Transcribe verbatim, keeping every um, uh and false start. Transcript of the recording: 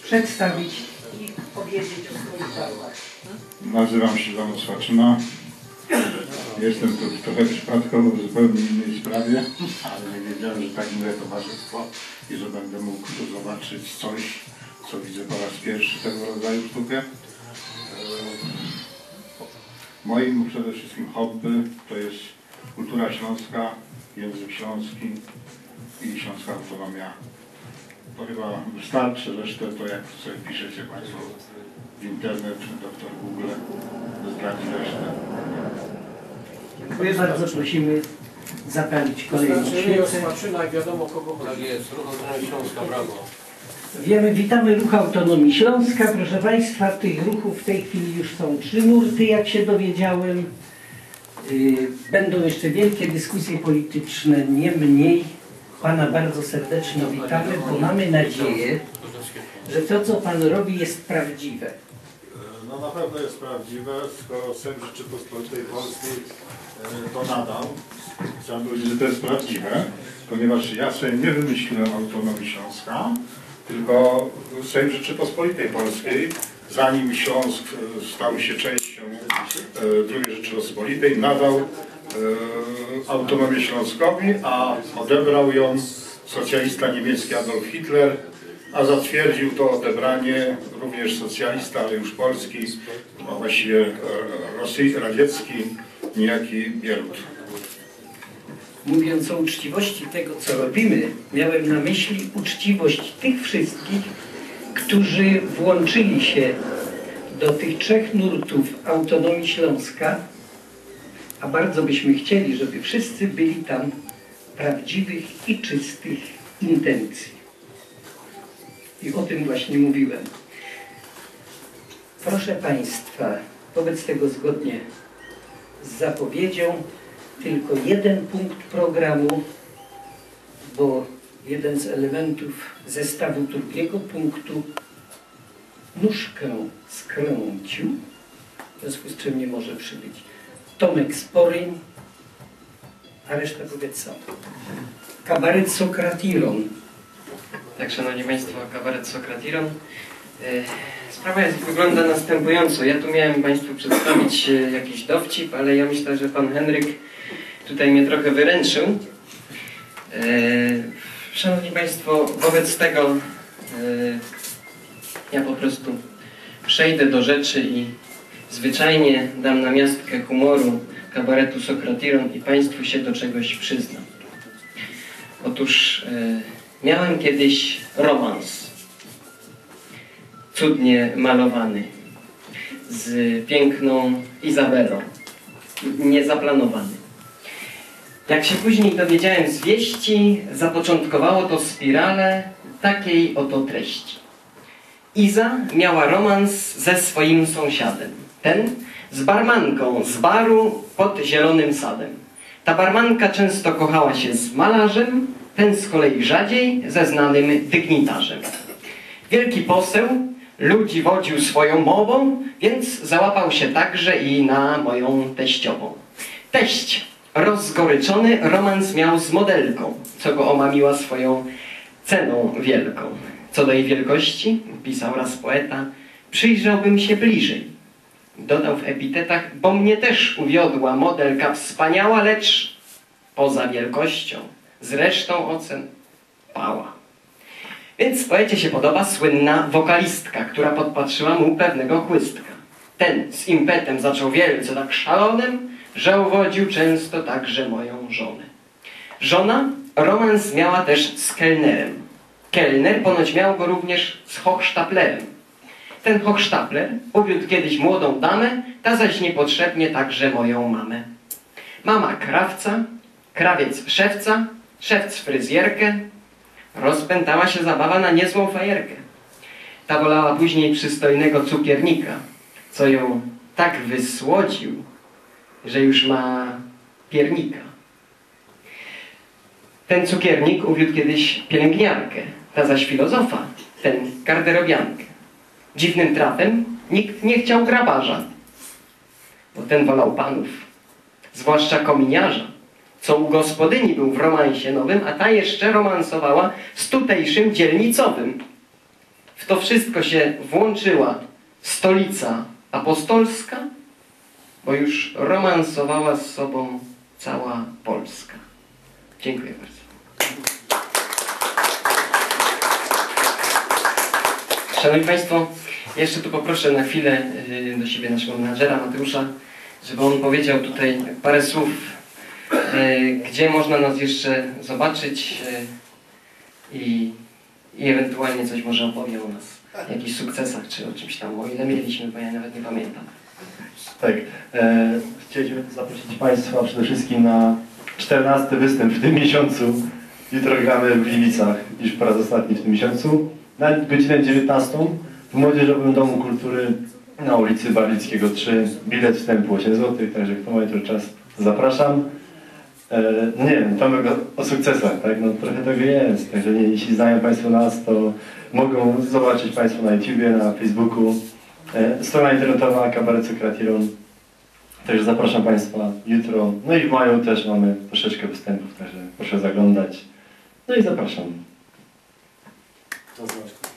przedstawić i powiedzieć o swoich dziełach. Nazywam się Jan Swaczyna. Jestem tu trochę przypadkowo w zupełnie innej sprawie, ale nie wiedziałem, że tak miłe towarzystwo i że będę mógł zobaczyć coś, co widzę po raz pierwszy tego rodzaju sztukę. Moim przede wszystkim hobby to jest kultura śląska, język śląski i śląska autonomia. To chyba wystarczy, resztę to jak sobie piszecie Państwo w internet, doktor Google zdradzi resztę. Dziękuję bardzo, prosimy zapalić kolejną świecę. Swaczyna i wiadomo kogo tak jest, Ruch Autonomii Śląska, brawo. Wiemy, witamy Ruch Autonomii Śląska. Proszę Państwa, tych ruchów w tej chwili już są trzy nurty, jak się dowiedziałem. Będą jeszcze wielkie dyskusje polityczne, nie mniej. Pana bardzo serdecznie witamy, bo mamy nadzieję, że to, co Pan robi, jest prawdziwe. No na pewno jest prawdziwe, skoro Sejm Rzeczypospolitej Polskiej to nadał. Chciałem powiedzieć, że to jest prawdziwe, ponieważ ja sobie nie wymyśliłem autonomii Śląska, tylko Sejm Rzeczypospolitej Polskiej, zanim Śląsk stał się częścią drugiej Rzeczypospolitej, nadał autonomię Śląskowi, a odebrał ją socjalista niemiecki Adolf Hitler, a zatwierdził to odebranie również socjalista, ale już polski, a właściwie rosyjski, radziecki, niejaki Bierut. Mówiąc o uczciwości tego, co robimy, miałem na myśli uczciwość tych wszystkich, którzy włączyli się do tych trzech nurtów autonomii Śląska, a bardzo byśmy chcieli, żeby wszyscy byli tam prawdziwych i czystych intencji. I o tym właśnie mówiłem. Proszę Państwa, wobec tego zgodnie z zapowiedzią tylko jeden punkt programu, bo jeden z elementów zestawu drugiego punktu nóżkę skręcił, w związku z czym nie może przybyć Tomek Sporyń, a resztę powiedz sam. Kabaret Sokratiron. Tak, Szanowni Państwo, kabaret Sokratiron. Sprawa jest, wygląda następująco. Ja tu miałem Państwu przedstawić jakiś dowcip, ale ja myślę, że Pan Henryk tutaj mnie trochę wyręczył. Szanowni Państwo, wobec tego ja po prostu przejdę do rzeczy i zwyczajnie dam namiastkę humoru kabaretu Sokratiron i Państwu się do czegoś przyznam. Otóż miałem kiedyś romans cudnie malowany z piękną Izabelą, niezaplanowany. Jak się później dowiedziałem z wieści, zapoczątkowało to spiralę takiej oto treści. Iza miała romans ze swoim sąsiadem. Ten z barmanką z baru pod Zielonym Sadem. Ta barmanka często kochała się z malarzem, ten z kolei rzadziej ze znanym dygnitarzem. Wielki poseł ludzi wodził swoją mową, więc załapał się także i na moją teściową. Teść rozgoryczony romans miał z modelką, co go omamiła swoją ceną wielką. Co do jej wielkości, pisał raz poeta, przyjrzałbym się bliżej. Dodał w epitetach, bo mnie też uwiodła modelka wspaniała, lecz poza wielkością, zresztą ocen pała. Więc poecie się podoba słynna wokalistka, która podpatrzyła mu pewnego chłystka. Ten z impetem zaczął wielce tak szalonym, że uwodził często także moją żonę. Żona romans miała też z kelnerem. Kelner ponoć miał go również z hochsztaplerem. Ten hochsztapler uwiódł kiedyś młodą damę, ta zaś niepotrzebnie także moją mamę. Mama krawca, krawiec szewca, szewc fryzjerkę. Rozpętała się zabawa na niezłą fajerkę. Ta wolała później przystojnego cukiernika, co ją tak wysłodził, że już ma piernika. Ten cukiernik uwiódł kiedyś pielęgniarkę, ta zaś filozofa, ten garderobiankę. Dziwnym trafem nikt nie chciał grabarza, bo ten wolał panów, zwłaszcza kominiarza, co u gospodyni był w romansie nowym, a ta jeszcze romansowała z tutejszym dzielnicowym. w to wszystko się włączyła Stolica Apostolska, bo już romansowała z sobą cała Polska. Dziękuję bardzo. Szanowni Państwo, jeszcze tu poproszę na chwilę do siebie naszego menadżera Mateusza, żeby on powiedział tutaj parę słów, gdzie można nas jeszcze zobaczyć i, i ewentualnie coś może opowie o nas, o jakichś sukcesach czy o czymś tam, o ile mieliśmy, bo ja nawet nie pamiętam. Tak, e, chcieliśmy zaprosić Państwa przede wszystkim na czternasty występ w tym miesiącu. Jutro gramy w Gliwicach, już po raz ostatni w tym miesiącu, na godzinę dziewiętnastą w Młodzieżowym Domu Kultury na ulicy Barlickiego trzy. Bilet wstępu osiem złotych, także kto ma jutro czas, zapraszam. E, no nie wiem, Tomek o, o sukcesach, tak? No trochę tego jest, także nie, jeśli znają Państwo nas, to mogą zobaczyć Państwo na YouTubie, na Facebooku. E, strona internetowa Kabaret Sokratiron. Także zapraszam Państwa jutro. No i w maju też mamy troszeczkę występów, także proszę zaglądać. No i zapraszam. To znaczy.